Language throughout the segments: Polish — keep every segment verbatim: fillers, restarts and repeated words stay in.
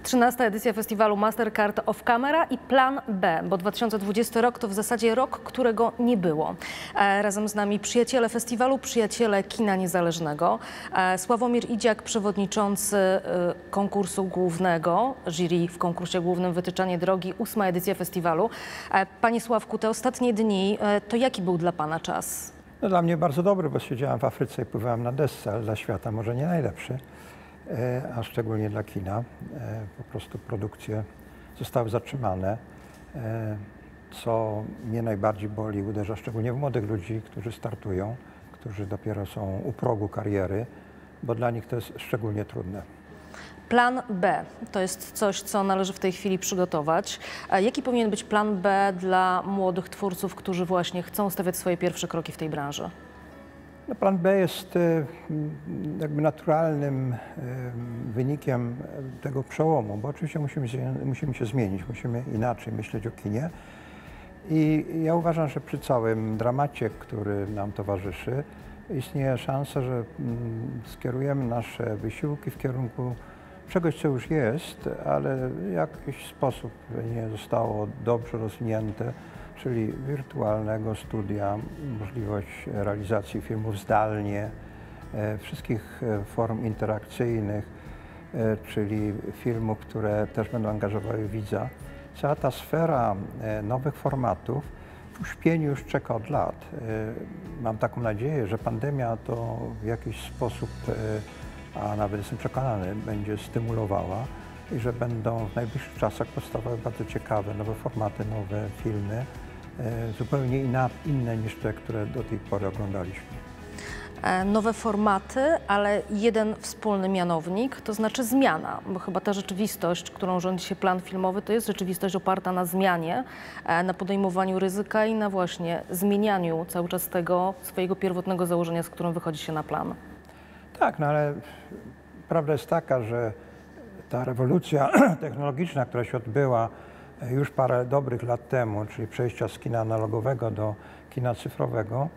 trzynasta edycja festiwalu Mastercard Off Camera i Plan B, bo dwa tysiące dwudziesty rok to w zasadzie rok, którego nie było. E, razem z nami przyjaciele festiwalu, przyjaciele kina niezależnego. E, Sławomir Idziak, przewodniczący e, konkursu głównego, jury w konkursie głównym Wytyczanie Drogi, ósma edycja festiwalu. E, Panie Sławku, te ostatnie dni, e, to jaki był dla Pana czas? No, dla mnie bardzo dobry, bo siedziałem w Afryce i pływałem na desce, ale dla świata może nie najlepszy, e, a szczególnie dla kina. E, po prostu produkcje zostały zatrzymane, e, co mnie najbardziej boli, uderza szczególnie w młodych ludzi, którzy startują, którzy dopiero są u progu kariery, bo dla nich to jest szczególnie trudne. Plan B to jest coś, co należy w tej chwili przygotować. A jaki powinien być plan B dla młodych twórców, którzy właśnie chcą stawiać swoje pierwsze kroki w tej branży? No, plan B jest jakby naturalnym wynikiem tego przełomu, bo oczywiście musimy się, musimy się zmienić, musimy inaczej myśleć o kinie. I ja uważam, że przy całym dramacie, który nam towarzyszy, istnieje szansa, że skierujemy nasze wysiłki w kierunku czegoś, co już jest, ale w jakiś sposób nie zostało dobrze rozwinięte, czyli wirtualnego studia, możliwość realizacji filmów zdalnie, wszystkich form interakcyjnych, czyli filmów, które też będą angażowały widza. Cała ta sfera nowych formatów w uśpieniu już czeka od lat. Mam taką nadzieję, że pandemia to w jakiś sposób, a nawet jestem przekonany, będzie stymulowała i że będą w najbliższych czasach powstawały bardzo ciekawe, nowe formaty, nowe filmy, zupełnie inne niż te, które do tej pory oglądaliśmy. Nowe formaty, ale jeden wspólny mianownik, to znaczy zmiana, bo chyba ta rzeczywistość, którą rządzi się plan filmowy, to jest rzeczywistość oparta na zmianie, na podejmowaniu ryzyka i na właśnie zmienianiu cały czas tego swojego pierwotnego założenia, z którym wychodzi się na plan. Tak, no ale prawda jest taka, że ta rewolucja technologiczna, która się odbyła już parę dobrych lat temu, czyli przejścia z kina analogowego do kina cyfrowego,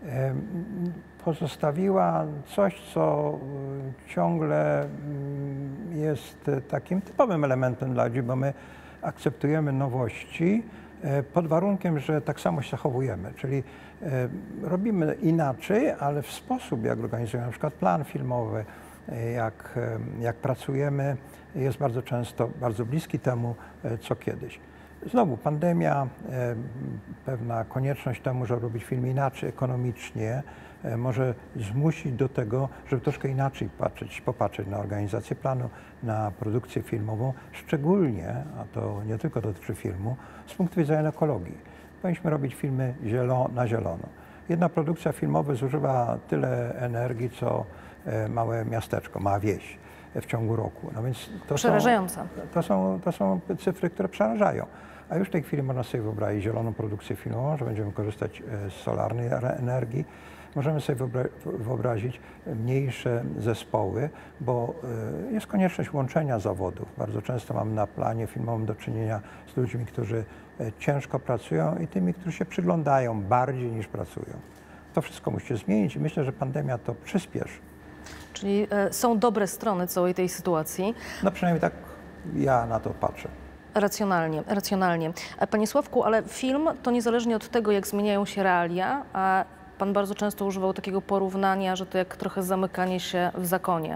pozostawiła coś, co ciągle jest takim typowym elementem dla ludzi, bo my akceptujemy nowości pod warunkiem, że tak samo się zachowujemy, czyli robimy inaczej, ale w sposób, jak organizujemy na przykład plan filmowy, jak, jak pracujemy, jest bardzo często bardzo bliski temu, co kiedyś. Znowu pandemia, pewna konieczność temu, żeby robić film inaczej, ekonomicznie, może zmusić do tego, żeby troszkę inaczej patrzeć, popatrzeć na organizację planu, na produkcję filmową, szczególnie, a to nie tylko dotyczy filmu, z punktu widzenia ekologii. Powinniśmy robić filmy zielo, na zielono. Jedna produkcja filmowa zużywa tyle energii, co małe miasteczko, mała wieś w ciągu roku. No więc to Przerażające. Są, to, są, to są cyfry, które przerażają. A już w tej chwili można sobie wyobrazić zieloną produkcję filmową, że będziemy korzystać z solarnej energii. Możemy sobie wyobrazić mniejsze zespoły, bo jest konieczność łączenia zawodów. Bardzo często mamy na planie filmowym do czynienia z ludźmi, którzy ciężko pracują i tymi, którzy się przyglądają bardziej niż pracują. To wszystko musi się zmienić i myślę, że pandemia to przyspieszy. Czyli są dobre strony całej tej sytuacji. No przynajmniej tak ja na to patrzę. Racjonalnie, racjonalnie. Panie Sławku, ale film to niezależnie od tego, jak zmieniają się realia, a Pan bardzo często używał takiego porównania, że to jak trochę zamykanie się w zakonie.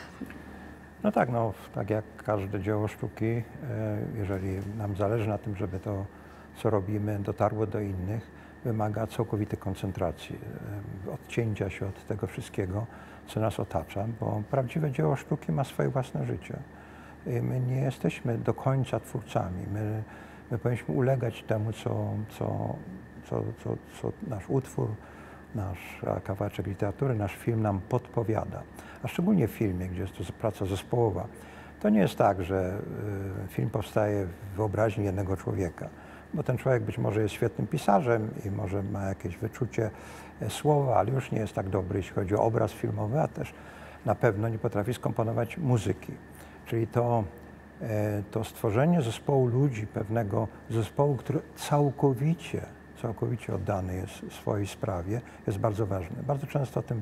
No tak, no tak jak każde dzieło sztuki, jeżeli nam zależy na tym, żeby to, co robimy, dotarło do innych, wymaga całkowitej koncentracji, odcięcia się od tego wszystkiego, co nas otacza, bo prawdziwe dzieło sztuki ma swoje własne życie. My nie jesteśmy do końca twórcami. My, my powinniśmy ulegać temu, co, co, co, co, co nasz utwór, nasz kawałeczek literatury, nasz film nam podpowiada. A szczególnie w filmie, gdzie jest to praca zespołowa. To nie jest tak, że film powstaje w wyobraźni jednego człowieka, bo ten człowiek być może jest świetnym pisarzem i może ma jakieś wyczucie słowa, ale już nie jest tak dobry, jeśli chodzi o obraz filmowy, a też na pewno nie potrafi skomponować muzyki. Czyli to, to stworzenie zespołu ludzi, pewnego zespołu, który całkowicie, całkowicie oddany jest swojej sprawie, jest bardzo ważne. Bardzo często o tym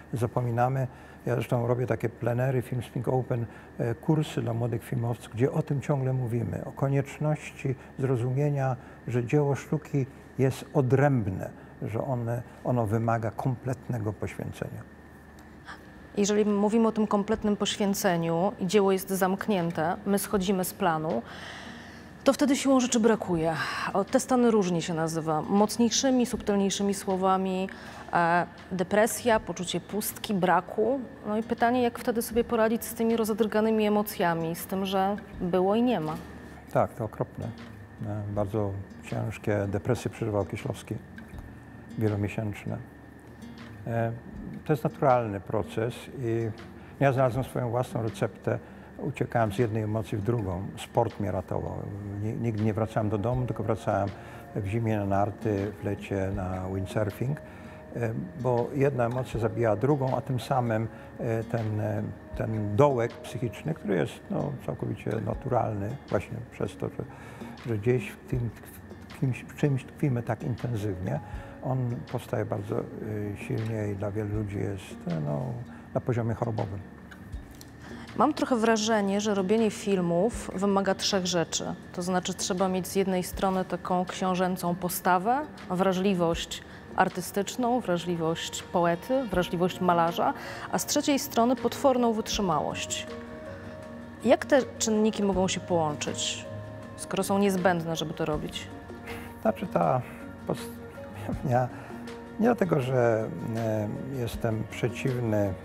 zapominamy. Ja zresztą robię takie plenery, Film Speak Open, kursy dla młodych filmowców, gdzie o tym ciągle mówimy, o konieczności zrozumienia, że dzieło sztuki jest odrębne, że one, ono wymaga kompletnego poświęcenia. Jeżeli mówimy o tym kompletnym poświęceniu i dzieło jest zamknięte, my schodzimy z planu, to wtedy siłą rzeczy brakuje. O, te stany różnie się nazywa. Mocniejszymi, subtelniejszymi słowami e, depresja, poczucie pustki, braku. No i pytanie, jak wtedy sobie poradzić z tymi rozedrganymi emocjami, z tym, że było i nie ma. Tak, to okropne. E, Bardzo ciężkie depresje przeżywał Kieślowski, wielomiesięczne. E, To jest naturalny proces i ja znalazłem swoją własną receptę. Uciekałem z jednej emocji w drugą. Sport mnie ratował. Nigdy nie wracałem do domu, tylko wracałem w zimie na narty, w lecie na windsurfing, bo jedna emocja zabijała drugą, a tym samym ten, ten dołek psychiczny, który jest no, całkowicie naturalny właśnie przez to, że, że gdzieś w, tym, w, kimś, w czymś tkwimy tak intensywnie, on powstaje bardzo silnie i dla wielu ludzi jest no, na poziomie chorobowym. Mam trochę wrażenie, że robienie filmów wymaga trzech rzeczy. To znaczy trzeba mieć z jednej strony taką książęcą postawę, wrażliwość artystyczną, wrażliwość poety, wrażliwość malarza, a z trzeciej strony potworną wytrzymałość. Jak te czynniki mogą się połączyć, skoro są niezbędne, żeby to robić? Znaczy ta... Ja, nie dlatego, że e, jestem przeciwny mm,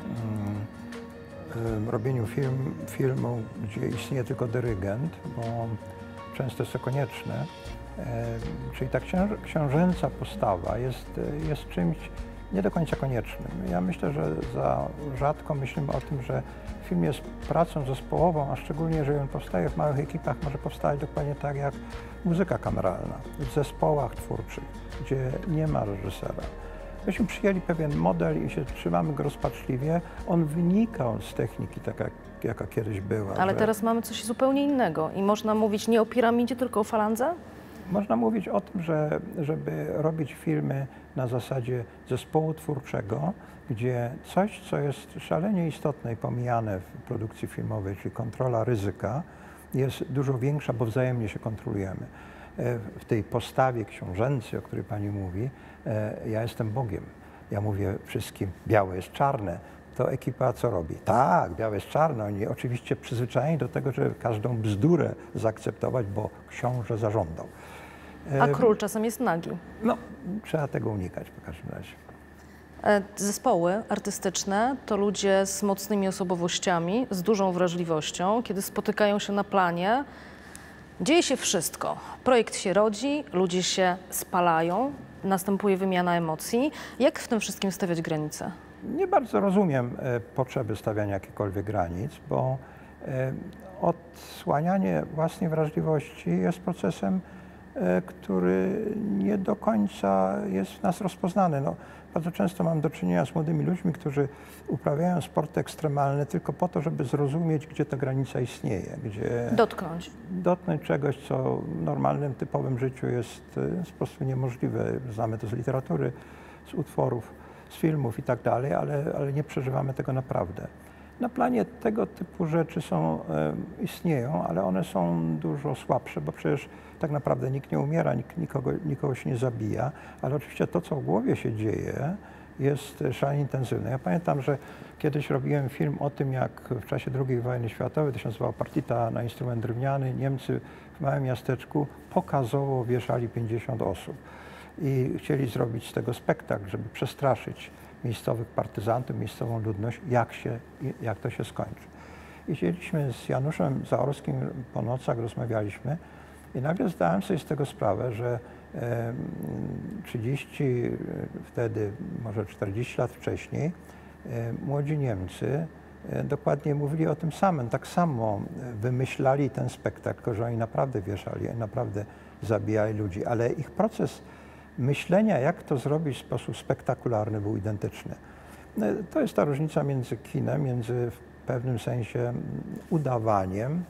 e, robieniu film, filmu, gdzie istnieje tylko dyrygent, bo często jest to konieczne. E, czyli ta książ książęca postawa jest, jest czymś nie do końca koniecznym. Ja myślę, że za rzadko myślimy o tym, że film jest pracą zespołową, a szczególnie jeżeli on powstaje w małych ekipach, może powstać dokładnie tak jak muzyka kameralna, w zespołach twórczych, gdzie nie ma reżysera. Myśmy przyjęli pewien model i się trzymamy go rozpaczliwie. On wynikał z techniki, taka jaka kiedyś była. Ale że... teraz mamy coś zupełnie innego i można mówić nie o piramidzie, tylko o falandze? Można mówić o tym, że żeby robić filmy na zasadzie zespołu twórczego, gdzie coś, co jest szalenie istotne i pomijane w produkcji filmowej, czyli kontrola ryzyka, jest dużo większa, bo wzajemnie się kontrolujemy. W tej postawie książęcej, o której pani mówi, ja jestem Bogiem. Ja mówię wszystkim, białe jest czarne. To ekipa co robi? Tak, białe jest czarne. Oni oczywiście przyzwyczajeni do tego, że każdą bzdurę zaakceptować, bo książę zażądał. A król czasem jest nagi. No, trzeba tego unikać w każdym razie. Zespoły artystyczne to ludzie z mocnymi osobowościami, z dużą wrażliwością. Kiedy spotykają się na planie, dzieje się wszystko. Projekt się rodzi, ludzie się spalają, następuje wymiana emocji. Jak w tym wszystkim stawiać granice? Nie bardzo rozumiem e, potrzeby stawiania jakichkolwiek granic, bo e, odsłanianie własnej wrażliwości jest procesem, e, który nie do końca jest w nas rozpoznany. No, bardzo często mam do czynienia z młodymi ludźmi, którzy uprawiają sport ekstremalny tylko po to, żeby zrozumieć, gdzie ta granica istnieje. Gdzie dotknąć. Dotknąć czegoś, co w normalnym, typowym życiu jest, jest po prostu niemożliwe. Znamy to z literatury, z utworów, z filmów i tak dalej, ale, ale nie przeżywamy tego naprawdę. Na planie tego typu rzeczy są, e, istnieją, ale one są dużo słabsze, bo przecież tak naprawdę nikt nie umiera, nikt, nikogo, nikogo się nie zabija, ale oczywiście to, co w głowie się dzieje, jest szalenie intensywne. Ja pamiętam, że kiedyś robiłem film o tym, jak w czasie drugiej wojny światowej, to się nazywało Partita na instrument drewniany, Niemcy w małym miasteczku pokazowo wieszali pięćdziesiąt osób. I chcieli zrobić z tego spektakl, żeby przestraszyć miejscowych partyzantów, miejscową ludność, jak, się, jak to się skończy. I siedzieliśmy z Januszem Zaorskim po nocach, rozmawialiśmy i nagle zdałem sobie z tego sprawę, że e, trzydzieści, wtedy może czterdzieści lat wcześniej, e, młodzi Niemcy e, dokładnie mówili o tym samym, tak samo wymyślali ten spektakl, tylko że oni naprawdę wieszali, oni naprawdę zabijali ludzi, ale ich proces myślenia, jak to zrobić w sposób spektakularny, był identyczny. To jest ta różnica między kinem, między w pewnym sensie udawaniem,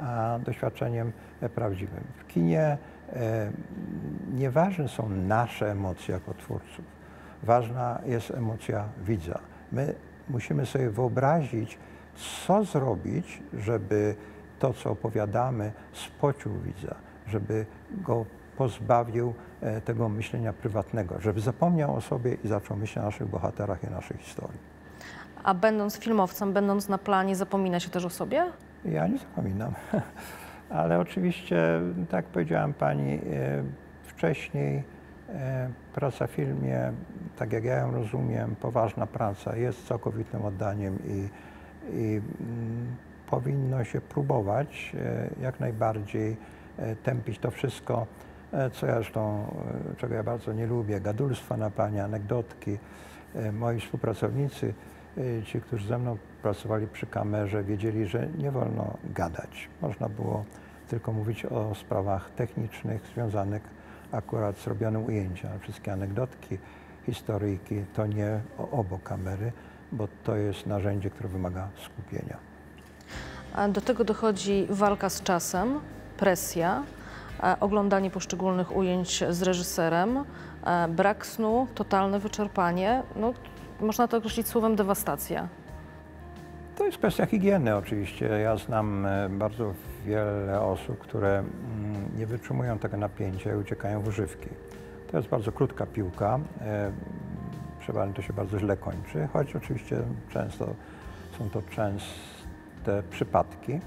a doświadczeniem prawdziwym. W kinie e, nieważne są nasze emocje jako twórców. Ważna jest emocja widza. My musimy sobie wyobrazić, co zrobić, żeby to, co opowiadamy, spocił widza, żeby go pozbawił tego myślenia prywatnego, żeby zapomniał o sobie i zaczął myśleć o naszych bohaterach i naszej historii. A będąc filmowcem, będąc na planie, zapomina się też o sobie? Ja nie zapominam, ale oczywiście, tak jak powiedziałam pani wcześniej, praca w filmie, tak jak ja ją rozumiem, poważna praca, jest całkowitym oddaniem i, i mm, powinno się próbować jak najbardziej tępić to wszystko, co ja zresztą, czego ja bardzo nie lubię, gadulstwa na planie, anegdotki. Moi współpracownicy, ci, którzy ze mną pracowali przy kamerze, wiedzieli, że nie wolno gadać. Można było tylko mówić o sprawach technicznych związanych akurat z robionym ujęciem. Wszystkie anegdotki, historyjki to nie obok kamery, bo to jest narzędzie, które wymaga skupienia. A do tego dochodzi walka z czasem, presja, oglądanie poszczególnych ujęć z reżyserem, brak snu, totalne wyczerpanie. No, można to określić słowem dewastacja. To jest kwestia higieny oczywiście. Ja znam bardzo wiele osób, które nie wytrzymują tego napięcia i uciekają w używki. To jest bardzo krótka piłka. Przeważnie to się bardzo źle kończy, choć oczywiście często są to częste przypadki.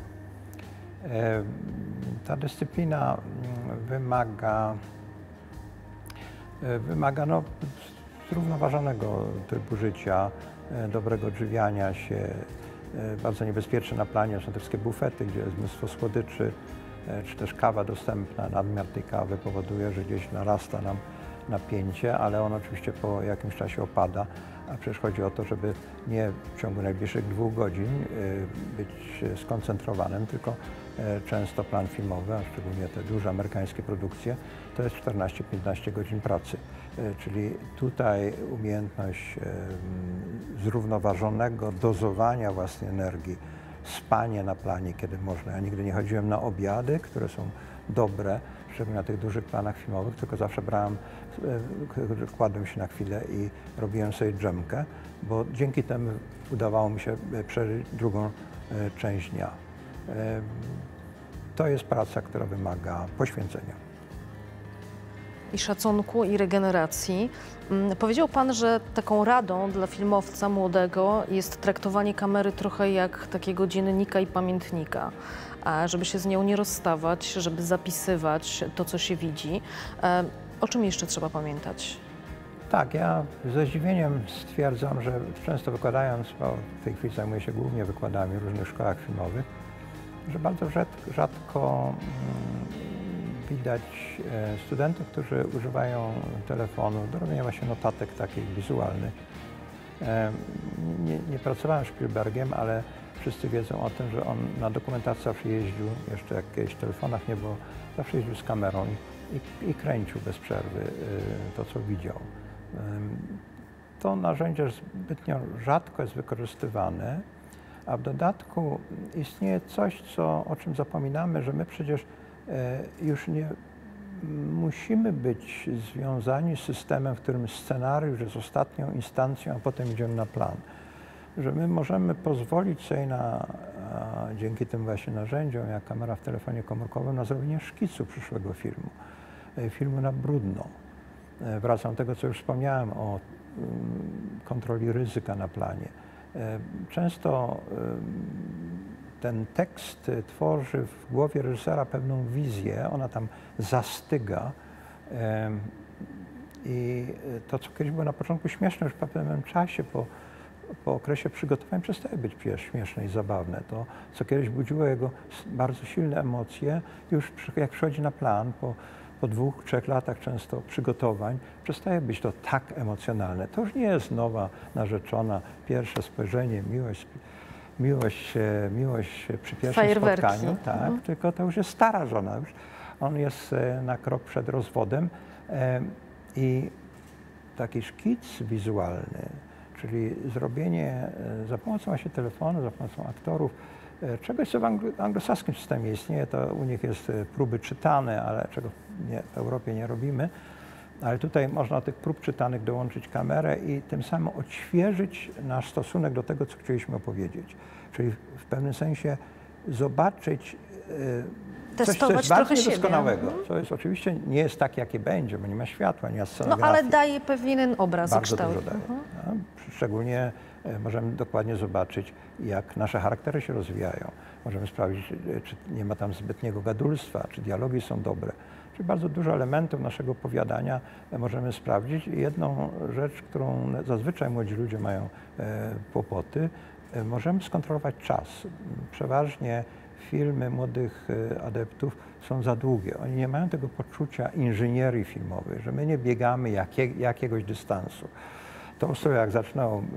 Ta dyscyplina wymaga, wymaga no, zrównoważonego trybu życia, dobrego odżywiania się. Bardzo niebezpieczne na planie są te wszystkie bufety, gdzie jest mnóstwo słodyczy, czy też kawa dostępna. Nadmiar tej kawy powoduje, że gdzieś narasta nam napięcie, ale on oczywiście po jakimś czasie opada. A przecież chodzi o to, żeby nie w ciągu najbliższych dwóch godzin być skoncentrowanym, tylko często plan filmowy, a szczególnie te duże amerykańskie produkcje, to jest czternaście piętnaście godzin pracy. Czyli tutaj umiejętność zrównoważonego dozowania własnej energii, spanie na planie, kiedy można. Ja nigdy nie chodziłem na obiady, które są dobre, szczególnie na tych dużych planach filmowych, tylko zawsze brałem, kładłem się na chwilę i robiłem sobie dżemkę, bo dzięki temu udawało mi się przeżyć drugą część dnia. To jest praca, która wymaga poświęcenia. I szacunku, i regeneracji. Powiedział Pan, że taką radą dla filmowca młodego jest traktowanie kamery trochę jak takiego dziennika i pamiętnika, żeby się z nią nie rozstawać, żeby zapisywać to, co się widzi. O czym jeszcze trzeba pamiętać? Tak, ja ze zdziwieniem stwierdzam, że często wykładając, bo w tej chwili zajmuję się głównie wykładami w różnych szkołach filmowych, że bardzo rzadko, rzadko widać studentów, którzy używają telefonu do robienia właśnie notatek takich wizualnych. Nie, nie pracowałem z Spielbergiem, ale wszyscy wiedzą o tym, że on na dokumentacji zawsze jeździł, jeszcze jak kiedyś w telefonach nie było, zawsze jeździł z kamerą i, i, i kręcił bez przerwy to, co widział. To narzędzie zbytnio rzadko jest wykorzystywane, a w dodatku istnieje coś, co, o czym zapominamy, że my przecież już nie musimy być związani z systemem, w którym scenariusz jest ostatnią instancją, a potem idziemy na plan. Że my możemy pozwolić sobie na, dzięki tym właśnie narzędziom, jak kamera w telefonie komórkowym, na zrobienie szkicu przyszłego filmu, filmu na brudno. Wracam do tego, co już wspomniałem o kontroli ryzyka na planie. Często ten tekst tworzy w głowie reżysera pewną wizję, ona tam zastyga i to, co kiedyś było na początku śmieszne, już po pewnym czasie, po, po okresie przygotowań przestaje być śmieszne i zabawne. To, co kiedyś budziło jego bardzo silne emocje, już jak przychodzi na plan, po, po dwóch, trzech latach często przygotowań, przestaje być to tak emocjonalne. To już nie jest nowa narzeczona, pierwsze spojrzenie, miłość, Miłość, miłość przy pierwszym Fajerwerki. spotkaniu, tak, mhm. Tylko to już jest stara żona, już on jest na krok przed rozwodem i taki szkic wizualny, czyli zrobienie za pomocą właśnie telefonu, za pomocą aktorów, czegoś, co w anglosaskim systemie istnieje, to u nich jest próby czytane, ale czego nie, w Europie nie robimy, Ale tutaj można tych prób czytanych dołączyć kamerę i tym samym odświeżyć nasz stosunek do tego, co chcieliśmy opowiedzieć. Czyli w pewnym sensie zobaczyć e, coś, co jest bardzo niedoskonałego. Co jest oczywiście nie jest tak, jakie będzie, bo nie ma światła, nie ma scenografii. No ale daje pewien obraz i kształt. Bardzo dużo daje. Mhm. No, szczególnie e, możemy dokładnie zobaczyć, jak nasze charaktery się rozwijają. Możemy sprawdzić, e, czy nie ma tam zbytniego gadulstwa, czy dialogi są dobre. Czyli bardzo dużo elementów naszego opowiadania e, możemy sprawdzić. I jedną rzecz, którą zazwyczaj młodzi ludzie mają e, kłopoty, e, możemy skontrolować czas. Przeważnie filmy młodych e, adeptów są za długie. Oni nie mają tego poczucia inżynierii filmowej, że my nie biegamy jakie, jakiegoś dystansu. Tolstoj, jak zaczynał e,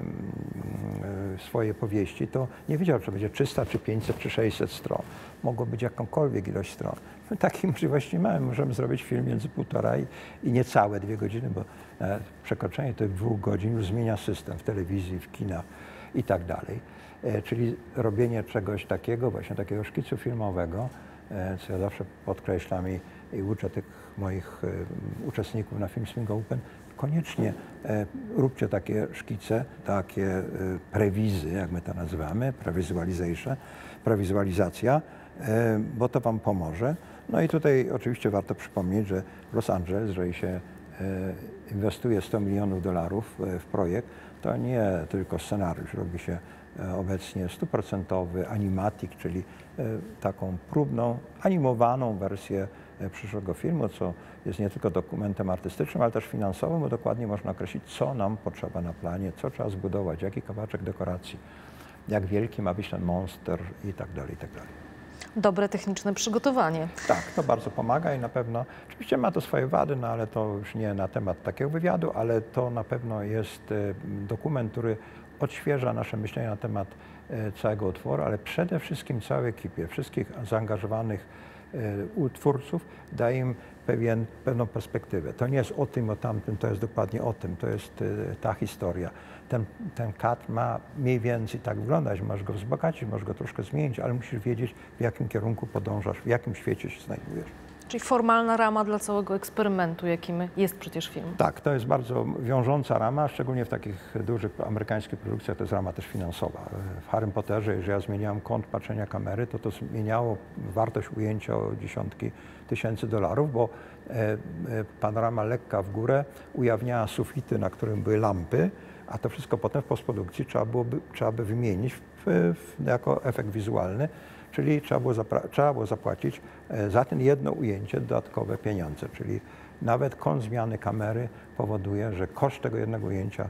e, swoje powieści, to nie wiedział, czy będzie trzysta, czy pięćset, czy sześćset stron. Mogło być jakąkolwiek ilość stron. My takiej możliwości mamy. Możemy zrobić film między półtora i, i niecałe dwie godziny, bo e, przekroczenie tych dwóch godzin już zmienia system w telewizji, w kinach i tak dalej. E, czyli robienie czegoś takiego, właśnie takiego szkicu filmowego, e, co ja zawsze podkreślam i, i uczę tych moich e, uczestników na Filmswing Open, koniecznie e, róbcie takie szkice, takie e, prewizy, jak my to nazywamy, prewizualization, prewizualizacja, e, bo to wam pomoże. No i tutaj oczywiście warto przypomnieć, że w Los Angeles, jeżeli się e, inwestuje sto milionów dolarów e, w projekt, to nie tylko scenariusz, robi się e, obecnie stuprocentowy animatic, czyli e, taką próbną, animowaną wersję przyszłego filmu, co jest nie tylko dokumentem artystycznym, ale też finansowym, bo dokładnie można określić, co nam potrzeba na planie, co trzeba zbudować, jaki kawałeczek dekoracji, jak wielki ma być ten monster i tak dalej, i tak dalej. Dobre techniczne przygotowanie. Tak, to bardzo pomaga i na pewno, oczywiście ma to swoje wady, no ale to już nie na temat takiego wywiadu, ale to na pewno jest dokument, który odświeża nasze myślenie na temat całego utworu, ale przede wszystkim całej ekipie, wszystkich zaangażowanych twórców, daje im pewien, pewną perspektywę. To nie jest o tym, o tamtym, to jest dokładnie o tym, to jest ta historia. Ten, ten kadr ma mniej więcej tak wyglądać, możesz go wzbogacić, możesz go troszkę zmienić, ale musisz wiedzieć, w jakim kierunku podążasz, w jakim świecie się znajdujesz. Czyli formalna rama dla całego eksperymentu, jakim jest przecież film. Tak, to jest bardzo wiążąca rama, szczególnie w takich dużych amerykańskich produkcjach to jest rama też finansowa. W Harrym Potterze, jeżeli ja zmieniałem kąt patrzenia kamery, to to zmieniało wartość ujęcia o dziesiątki tysięcy dolarów, bo e, e, panorama lekka w górę ujawniała sufity, na którym były lampy, a to wszystko potem w postprodukcji trzeba, byłoby, trzeba by wymienić w, w, jako efekt wizualny. Czyli trzeba było, trzeba było zapłacić za ten jedno ujęcie dodatkowe pieniądze. Czyli nawet kąt zmiany kamery powoduje, że koszt tego jednego ujęcia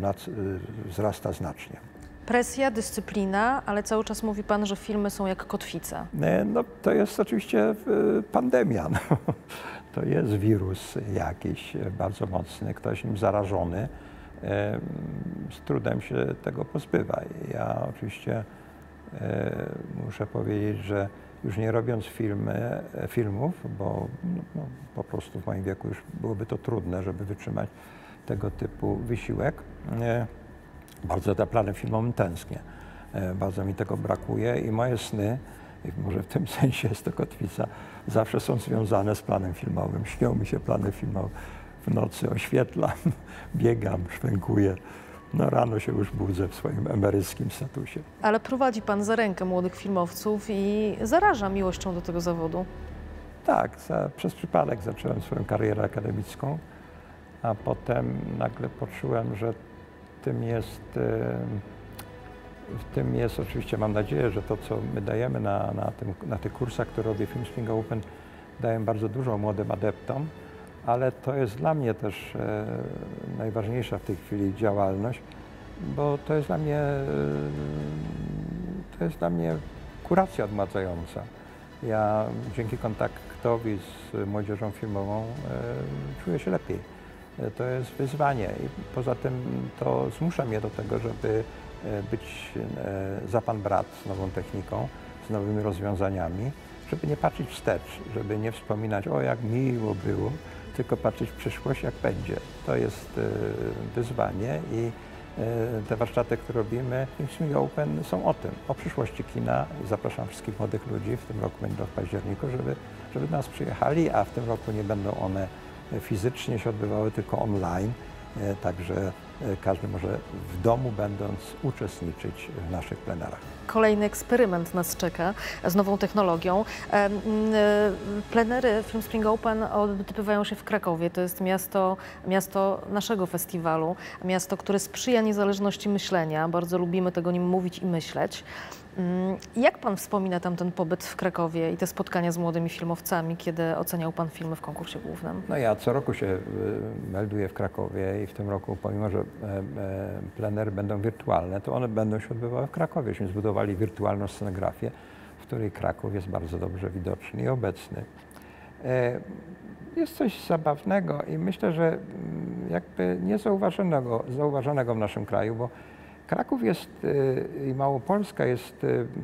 wzrasta znacznie. Presja, dyscyplina, ale cały czas mówi pan, że filmy są jak kotwica. No, to jest oczywiście pandemia. No. To jest wirus jakiś bardzo mocny, ktoś nim zarażony. Z trudem się tego pozbywa. Ja oczywiście muszę powiedzieć, że już nie robiąc filmy, filmów, bo no, po prostu w moim wieku już byłoby to trudne, żeby wytrzymać tego typu wysiłek. Bardzo za planem filmowym tęsknię. Bardzo mi tego brakuje i moje sny, i może w tym sensie jest to kotwica, zawsze są związane z planem filmowym. Śnią mi się plany filmowe. W nocy oświetlam, biegam, szwękuję. No rano się już budzę w swoim emeryckim statusie. Ale prowadzi pan za rękę młodych filmowców i zaraża miłością do tego zawodu. Tak, za, przez przypadek zacząłem swoją karierę akademicką, a potem nagle poczułem, że tym jest, w tym jest oczywiście, mam nadzieję, że to, co my dajemy na, na, tym, na tych kursach, które robię Filmswing Open, dają bardzo dużo młodym adeptom, ale to jest dla mnie też e, najważniejsza w tej chwili działalność, bo to jest dla mnie, e, to jest dla mnie kuracja odmładzająca. Ja dzięki kontaktowi z młodzieżą filmową e, czuję się lepiej. E, to jest wyzwanie i poza tym to zmusza mnie do tego, żeby e, być e, za pan brat z nową techniką, z nowymi rozwiązaniami, żeby nie patrzeć wstecz, żeby nie wspominać, o jak miło było, tylko patrzeć w przyszłość, jak będzie. To jest wyzwanie i te warsztaty, które robimy w Filmswing Open są o tym, o przyszłości kina. Zapraszam wszystkich młodych ludzi, w tym roku będą w październiku, żeby, żeby do nas przyjechali, a w tym roku nie będą one fizycznie się odbywały tylko online, także każdy może w domu będąc uczestniczyć w naszych plenerach. Kolejny eksperyment nas czeka z nową technologią. Plenery Film Spring Open odbywają się w Krakowie. To jest miasto, miasto naszego festiwalu, miasto, które sprzyja niezależności myślenia. Bardzo lubimy tego nim mówić i myśleć. Jak pan wspomina tam ten pobyt w Krakowie i te spotkania z młodymi filmowcami, kiedy oceniał pan filmy w konkursie głównym? No ja co roku się melduję w Krakowie i w tym roku, pomimo że plenery będą wirtualne, to one będą się odbywały w Krakowie. Myśmy zbudowali wirtualną scenografię, w której Kraków jest bardzo dobrze widoczny i obecny. Jest coś zabawnego i myślę, że jakby niezauważonego zauważonego w naszym kraju, bo Kraków jest i Małopolska jest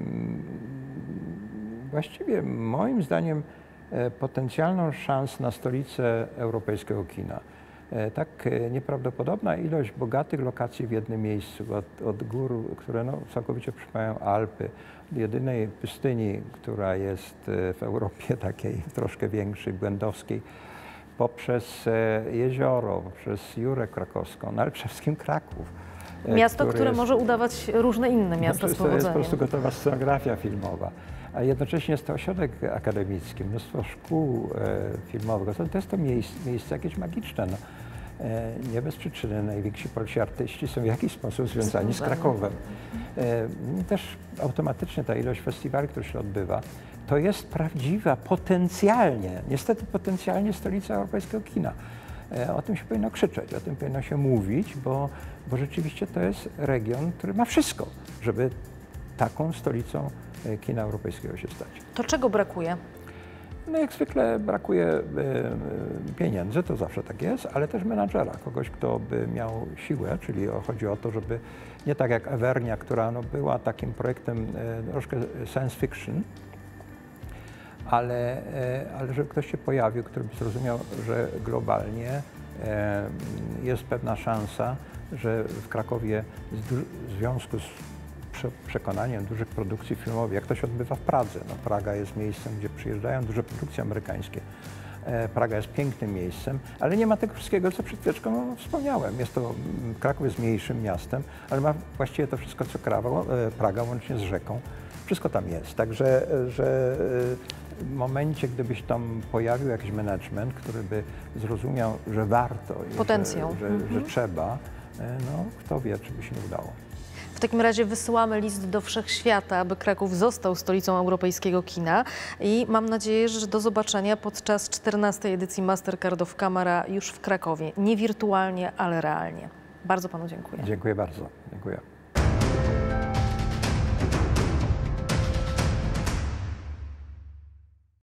właściwie moim zdaniem potencjalną szansą na stolicę europejskiego kina. Tak nieprawdopodobna ilość bogatych lokacji w jednym miejscu, od, od gór, które no, całkowicie przypominają Alpy, jedynej pustyni, która jest w Europie takiej troszkę większej, błędowskiej, poprzez jezioro, poprzez Jurę Krakowską, no ale przede wszystkim Kraków. Miasto, które, które jest, może udawać różne inne miasta z powodzeniem. To jest po prostu gotowa scenografia filmowa, a jednocześnie jest to ośrodek akademicki, mnóstwo szkół e, filmowych. To, to jest to miejsce, miejsce jakieś magiczne. No. E, nie bez przyczyny najwięksi polscy artyści są w jakiś sposób związani z Krakowem. E, też automatycznie ta ilość festiwali, która się odbywa, to jest prawdziwa, potencjalnie, niestety potencjalnie stolica europejskiego kina. O tym się powinno krzyczeć, o tym powinno się mówić, bo, bo rzeczywiście to jest region, który ma wszystko, żeby taką stolicą kina europejskiego się stać. To czego brakuje? No jak zwykle brakuje e, pieniędzy, to zawsze tak jest, ale też menadżera, kogoś, kto by miał siłę, czyli chodzi o to, żeby nie tak jak Ewernia, która no, była takim projektem e, troszkę science fiction, Ale, ale żeby ktoś się pojawił, który by zrozumiał, że globalnie jest pewna szansa, że w Krakowie w związku z przekonaniem dużych produkcji filmowych, jak to się odbywa w Pradze. No, Praga jest miejscem, gdzie przyjeżdżają duże produkcje amerykańskie. Praga jest pięknym miejscem, ale nie ma tego wszystkiego, co przed chwileczką no, wspomniałem. Jest to, Kraków jest mniejszym miastem, ale ma właściwie to wszystko, co Praga, łącznie z rzeką. Wszystko tam jest, także że w momencie, gdyby się tam pojawił jakiś management, który by zrozumiał, że warto, Potencjał. Że, że, mhm. że trzeba, no kto wie, czy by się nie udało. W takim razie wysyłamy list do wszechświata, aby Kraków został stolicą europejskiego kina i mam nadzieję, że do zobaczenia podczas czternastej edycji Mastercard of Camera już w Krakowie. Nie wirtualnie, ale realnie. Bardzo panu dziękuję. Dziękuję bardzo. Dziękuję.